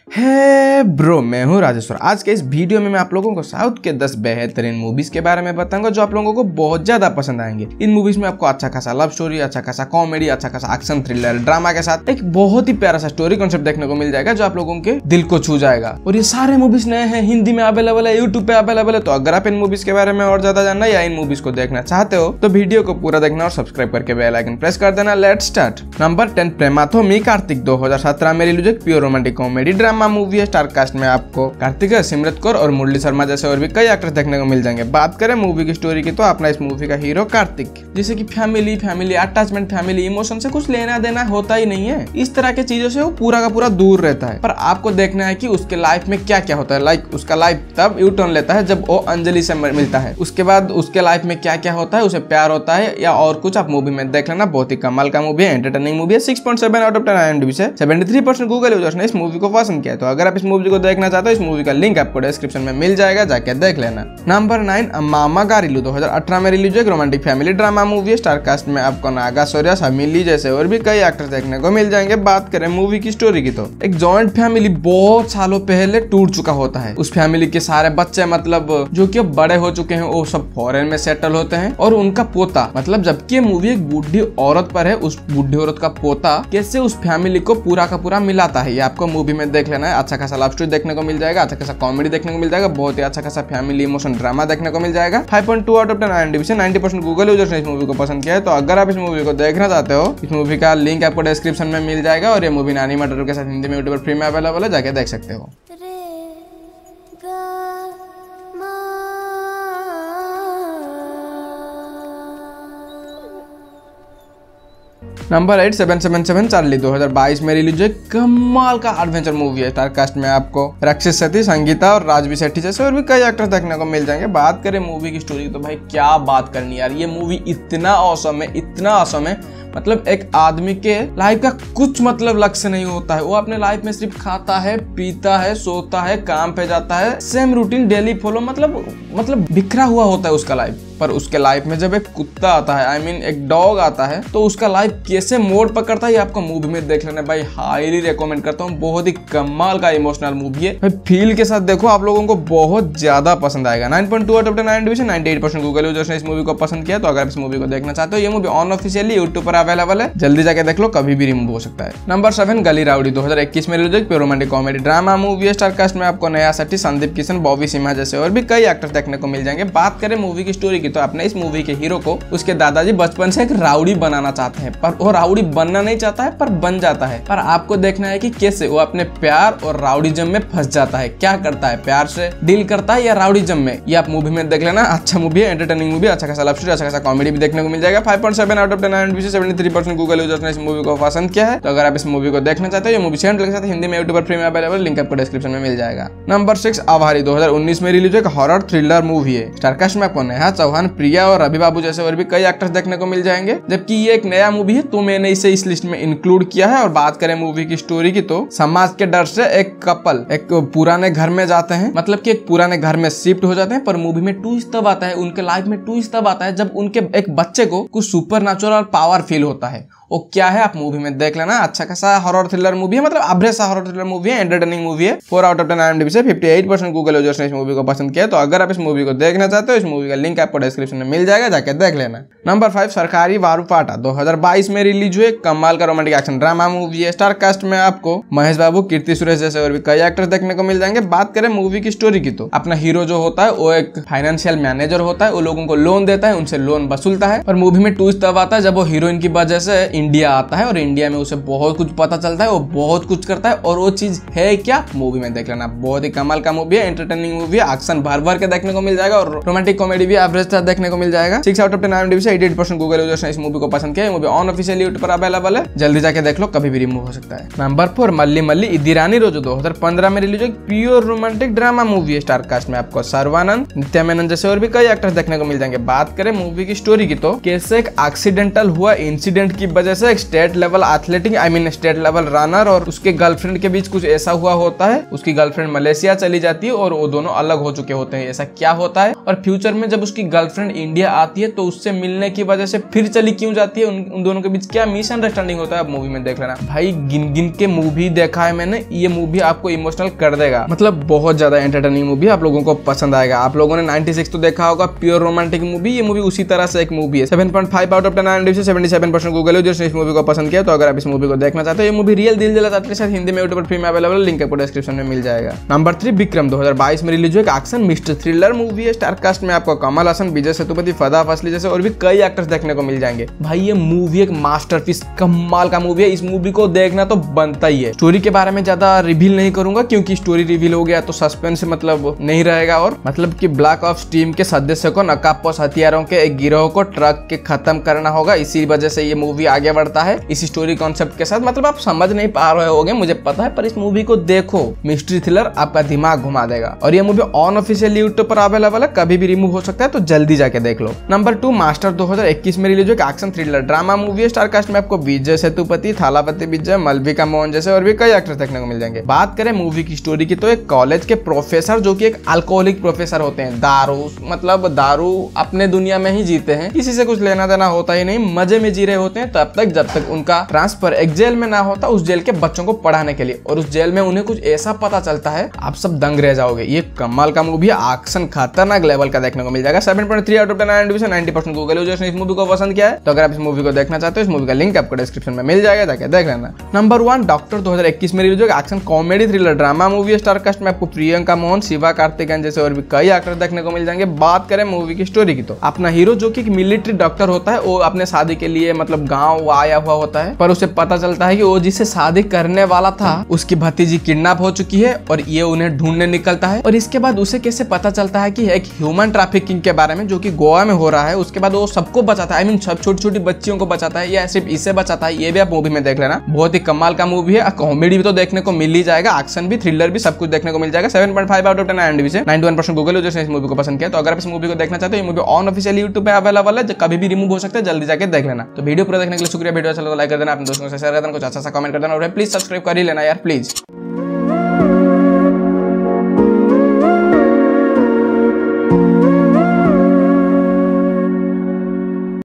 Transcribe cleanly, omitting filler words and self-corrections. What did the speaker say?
है ब्रो, मैं हूँ राजेश्वर। आज के इस वीडियो में मैं आप लोगों को साउथ के 10 बेहतरीन मूवीज के बारे में बताऊंगा जो आप लोगों को बहुत ज्यादा पसंद आएंगे। इन मूवीज में आपको अच्छा खासा लव स्टोरी, अच्छा खासा कॉमेडी, अच्छा खासा एक्शन थ्रिलर ड्रामा के साथ एक बहुत ही प्यारा सा स्टोरी कॉन्सेप्ट देखने को मिल जाएगा जो आप लोगों के दिल को छू जाएगा। और ये सारे मूवीज नए हैं, हिंदी में अवेलेबल है, यूट्यूब पे अवेलेबल है। तो अगर आप इन मूवीज के बारे में और ज्यादा जानना या इन मूवीज को देखना चाहते हो तो वीडियो को पूरा देखना और सब्सक्राइब करके बेल आइकन प्रेस कर देना। Let's start. Number 10 Prematho Mee Karthik 2017 में रिलीज एक pure romantic comedy drama movie है। स्टार कास्ट में आपको कार्तिक, सिमरत कौर और मुरली शर्मा जैसे और भी कई एक्टर्स देखने को मिल जाएंगे। बात करें मूवी की स्टोरी की तो अपना इस मूवी का हीरो कार्तिक, जैसे कि फैमिली अटैचमेंट, फैमिली इमोशन से कुछ लेना देना होता ही नहीं है। इस तरह के चीजों से वो पूरा का पूरा दूर रहता है। पर आपको देखना है कि उसके लाइफ में क्या क्या होता है। लाइक उसका लाइफ तब यू टर्न लेता है जब वो अंजलि से मिलता है। उसके बाद उसके लाइफ में क्या क्या होता है, उसे प्यार होता है या और कुछ, आप मूवी में देख लेना। बहुत ही कमाल का मूवी है, एंटरटेनिंग मूवी है। 6.7 आउट ऑफ 10 IMDb से 73% गूगल यूजर्स ने इस मूवी को पसंद किया। तो अगर आप इस मूवी को देखना चाहते हो, इस मूवी का लिंक आपको डिस्क्रिप्शन में मिल जाएगा, जाके देख लेना। नंबर 9 मामा गारिलू 2018 में रिलीज एक रोमांटिक फैमिली ड्रामा मूवी है। स्टार कास्ट में आपको नागा शौर्य, समीली जैसे और भी कई एक्टर्स देखने को मिल जाएंगे। बात करें मूवी की स्टोरी की तो एक जॉइंट फैमिली बहुत सालों पहले टूट चुका होता है। उस फैमिली के सारे बच्चे मतलब जो कि बड़े हो चुके हैं वो सब फॉरेन में सेटल होते हैं और उनका पोता, मतलब जबकि मूवी एक बूढ़ी औरत पर है, उस बूढ़ी औरत का पोता कैसे उस फैमिली को पूरा का पूरा मिलाता है, ये आपको मूवी में देख लेना है। अच्छा खासा लव स्टोरी देखने को मिल जाएगा, अच्छा खासा कॉमेडी देखने को मिल जाएगा, बहुत ही अच्छा खासा फैमिली इमोशन ड्रामा देखने को मिल जाएगा। 5.2 आउट ऑफ 10 IMDb से 90% गूगल यूजर्स ने इस मूवी को पसंद किया है। तो अगर आप इस मूवी को देखना चाहते हो, इस मूवी का लिंक आपको डिस्क्रिप्शन में मिल जाएगा और ये मूवी नानी मटर के साथ हिंदी में यूट्यूब पर फ्री में अवेलेबल है, जाके देख सकते हो। नंबर 8 777 चार्ली 2022 में रिलीज एक कमाल का एडवेंचर मूवी है। स्टार कास्ट में आपको रक्षित सेठी, संगीता और राजवी सेठी जैसे और भी कई एक्टर्स देखने को मिल जाएंगे। बात करें मूवी की स्टोरी तो भाई क्या बात करनी यार, ये मूवी इतना औसम है, मतलब एक आदमी के लाइफ का कुछ मतलब लक्ष्य नहीं होता है। वो अपने लाइफ में सिर्फ खाता है, पीता है, सोता है, काम पे जाता है, सेम रूटीन डेली फॉलो, मतलब बिखरा हुआ होता है उसका लाइफ। पर उसके लाइफ में जब एक कुत्ता आता है, I mean एक डॉग आता है, तो उसका लाइफ कैसे मोड़ पकड़ता है ये आपको मूवी में देख लेना भाई। हाईली रेकमेंड करता हूँ, बहुत ही कमाल का इमोशनल मूवी है भाई। फील के साथ देखो, आप लोगों को बहुत ज्यादा पसंद आएगा। 9.2 आउट ऑफ 10 IMDb से 98% गूगल यूजर्स ने इस मूवी को पसंद किया। तो अगर इस मूवी को देखना चाहते हो, ये मूवी अनऑफिशियली यूट्यूब पर अवेलेबल है, जल्दी जाके देख लो, कभी भी रिमूव हो सकता है। नंबर 7 गली राउडी 2021 में रिलीज एक रोमांटिक कॉमेडी ड्रामा मूवी है। स्टार कास्ट में आपको नया सेठी, संदीप किशन, बॉबी सिम्हा जैसे और भी कई एक्टर्स देखने को मिल जाएंगे। बात करें मूवी की स्टोरी की तो अपने इस मूवी के हीरो को उसके दादाजी बचपन से एक राउडी बनाना चाहते हैं, पर वो राउडी बनना नहीं चाहता है, पर बन जाता है। पर आपको देखना है कि कैसे वो अपने प्यार और राउडीजम में फंस जाता है, क्या करता है, प्यार से डील करता है या राउडीजम में, ये आप मूवी में देख लेना। अच्छा मूवी है, एंटरटेनिंग मूवी, अच्छा खासा लव स्टोरी, अच्छा खासा कॉमेडी भी देखने को मिल जाएगा। 5.7 आउट ऑफ 10 IMDb से 73% गूगल यूजर्स ने इस मूवी को पसंद किया है। तो अगर आप इस मूवी को देखना चाहते हो, ये मूवी सेम के साथ हिंदी में यूट्यूब पर फ्री में अवेलेबल, लिंक आपको डिस्क्रिप्शन में मिल जाएगा। नंबर 6 आभारी 2019 में रिलीज एक हॉरर थ्रिलर मूवी है। स्टार कास्ट में आपको नेहा चौहान, प्रिया और रवि बाबू जैसे और भी कई एक्टर्स देखने को मिल जाएंगे। जबकि ये एक नया मूवी है तो मैंने इसे इस लिस्ट में इंक्लूड किया है। और बात करें मूवी की स्टोरी की तो समाज के डर से एक कपल एक पुराने घर में जाते हैं, मतलब कि एक पुराने घर में शिफ्ट हो जाते हैं। पर मूवी में ट्विस्ट तब आता है, उनके लाइफ में ट्विस्ट तब आता है जब उनके एक बच्चे को कुछ सुपर नेचुरल पावर फील होता है। वो क्या है आप मूवी में देख लेना। अच्छा खासा हॉरर थ्रिलर मूवी है, मतलब एवरेज सा हॉरर थ्रिलर मूवी है, एंटरटेनिंग मूवी है। 4 आउट ऑफ 10 IMDb से 58% गूगल यूजर्स ने इस मूवी को पसंद किया। तो अगर आप इस मूवी को देखना चाहते हो, इस मूवी का लिंक आपको डिस्क्रिप्शन में मिल जाएगा, जाके देख लेना। नंबर 5 सरकारी वारुपाटा 2022 में रिलीज हुए कमाल का रोमांटिक एक्शन ड्रामा मूवी है। स्टार कास्ट में आपको महेश बाबू, कीर्ति सुरेश जैसे और भी कई एक्टर्स देखने को मिल जाएंगे। बात करें मूवी की स्टोरी की तो अपना हीरो जो होता है वो एक फाइनेंशियल मैनेजर होता है, वो लोगों को लोन देता है, उनसे लोन वसूलता है। और मूवी में ट्विस्ट तब आता है जब वो हीरोइन की वजह से इंडिया आता है और इंडिया में उसे बहुत कुछ पता चलता है, वो बहुत कुछ करता है। और वो चीज है क्या, मूवी में देख लेना। बहुत ही कमाल का मूवी है, एंटरटेनिंग मूवी है, एक्शन भर भर के देखने को मिल जाएगा और रोमांटिक कॉमेडी भी एवरेज देखने को मिल जाएगा। 6 आउट ऑफ 10 IMDb से 88% गूगल यूजर्स ने इस मूवी को पसंद किया। मूवी अनऑफिशियली यूट्यूब पर अवेलेबल है, जल्दी जाके देख लो, कभी भी रिमूव हो सकता है। नंबर 4 मल्ली मल्ली इदिरानी रोजो 2015 में रिलीज एक प्योर रोमांटिक ड्रामा मूवी है। स्टार कास्ट में आपको सर्वानंद, नित्या मेनन जैसे और भी कई एक्टर्स देखने को मिल जाएंगे। बात करें मूवी की स्टोरी की तो कैसे एक एक्सीडेंटल हुआ इंसिडेंट की वजह वजह से एक state level athletic state level runner और उसके गर्लफ्रेंड के बीच कुछ ऐसा हुआ होता है, उसकी गर्लफ्रेंड मलेशिया चली जाती है और वो दोनों अलग हो चुके होते हैं। ऐसा क्या होता है और फ्यूचर में जब उसकी गर्लफ्रेंड इंडिया आती है तो उससे मिलने की वजह से फिर चली क्यों जाती है, उन दोनों के बीच क्या मिसअंडरस्टैंडिंग होता है, आप मूवी में देख लेना। भाई गिन गिन के मूवी देखा है मैंने, ये मूवी आपको इमोशनल कर देगा, मतलब बहुत ज्यादा एंटरटेनिंग मूवी, आप लोगों को पसंद आएगा। आप लोगों ने 96 तो देखा होगा, प्योर रोमांटिक मूवी, ये मूवी उसी तरह से एक मूवी है। 7.5 आउट ऑफ 10 IMDb से 77% गूगल यूजर्स ने इस मूवी को पसंद किया। तो अगर आप इस मूवी को देखना चाहते हो, ये मूवी रियल दिल जला के साथ हिंदी में यूट्यूब पर फ्री में अवेलेबल, लिंक आपको डिस्क्रिप्शन में मिल जाएगा। नंबर 3 विक्रम 2022 में रिलीज हुआ एक एक्शन मिस्टर थ्रिलर मूवी है। स्टार कास्ट में आपको कमल हसन, विजय सेतुपति, फदा फसली जैसे और भी कई एक्टर्स देखने को मिल जाएंगे। भाई ये मूवी एक मास्टरपीस, कमाल का मूवी है, इस मूवी को देखना तो बनता ही है। स्टोरी के बारे में ज्यादा रिवील नहीं करूंगा क्योंकि स्टोरी रिवील हो गया तो सस्पेंस मतलब नहीं रहेगा, और मतलब कि ब्लैक ऑप्स टीम के सदस्य को नकाबपोश हथियारों के एक गिरोह को ट्रक के खत्म करना होगा, इसी वजह से ये मूवी आगे बढ़ता है इस स्टोरी कॉन्सेप्ट के साथ। मतलब आप समझ नहीं पा रहे होगे मुझे पता है, पर इस मूवी को देखो, मिस्ट्री थ्रिलर आपका दिमाग घुमा देगा। और ये मूवी ऑन ऑफिशियल यूट्यूब पर अवेलेबल है, कभी भी रिमूव हो सकता है, तो जल्दी जाके देख लो। नंबर 2 मास्टर 2021 में रिलीज हुआ एक्शन थ्रिलर ड्रामा मूवी है। स्टार कास्ट में आपको विजय सेतुपति, थालापति विजय, मलविका मोहन जैसे और भी कई एक्टर्स देखने को मिल जाएंगे। बात करें मूवी की स्टोरी की तो एक कॉलेज के प्रोफेसर जो कि एक अल्कोहलिक प्रोफेसर होते हैं, दारू अपने दुनिया में ही जीते हैं, किसी से कुछ लेना देना होता ही नहीं, मजे में जी रहे होते हैं तब तक जब तक उनका ट्रांसफर एक जेल में ना होता उस जेल के बच्चों को पढ़ाने के लिए, और उस जेल में उन्हें कुछ ऐसा पता चलता है आप सब दंग रह जाओगे। ये कमाल का मूवी है, एक्शन खतरनाक लेवल का देखने को मिल जाएगा। 7.3 आउट ऑफ 10 IMDb से 90% गूगल यूजर्स ने इस मूवी को पसंद किया है। तो अगर आप इस मूवी को देखना चाहते हो, इस मूवी का लिंक आपको डिस्क्रिप्शन में मिल जाएगा, जाके देख लेना। नंबर 1 डॉक्टर 2021 में रिलीज हुआ action comedy thriller drama movie है। स्टार कास्ट में आपको प्रियंका मोहन, शिवा कार्तिकेयन जैसे और भी कई एक्टर देखने को मिल जाएंगे। बात करें मूवी की स्टोरी की तो अपना हीरो जो कि एक मिलिट्री डॉक्टर होता है, वो अपने शादी के लिए मतलब गाँव आया हुआ होता है, पर उसे पता चलता है कि वो जिससे शादी करने वाला था उसकी भतीजी किडनैप हो चुकी है और ये उन्हें ढूंढने निकलता है। और इसके बाद उसे कैसे पता चलता है कि एक ह्यूमन ट्रैफिकिंग के बारे में जो कि गोवा में हो रहा है। उसके बाद वो सबको बचाता है, सब छोटी छोटी बच्चियों को बचाता है या सिर्फ इसे बचाता है, ये भी आप मूवी में देख लेना। बहुत ही कमाल का मूवी है, कॉमेडी भी तो देखने को मिल ही जाएगा, एक्शन भी, थ्रिलर भी, सब कुछ देखने को मिल जाएगा। 7.5 आउट ऑफ 10 IMDb से 91% गूगल यूजर्स ने इस मूवी को पसंद किया। तो अगर आप इस मूवी को देखना चाहते हो, ये मूवी ऑन ऑफिशियल यूट्यूब पे अवेलेबल है, कभी भी रिमूव हो सकता है, जल्दी जाके देख लेना। तो वीडियो पूरा देखने के लिए शुक्रिया, वीडियो अच्छा लगा तो लाइक कर देना, अपने दोस्तों से शेयर कर देना, कुछ अच्छा सा कमेंट कर देना और प्लीज सब्सक्राइब कर ही लेना यार प्लीज।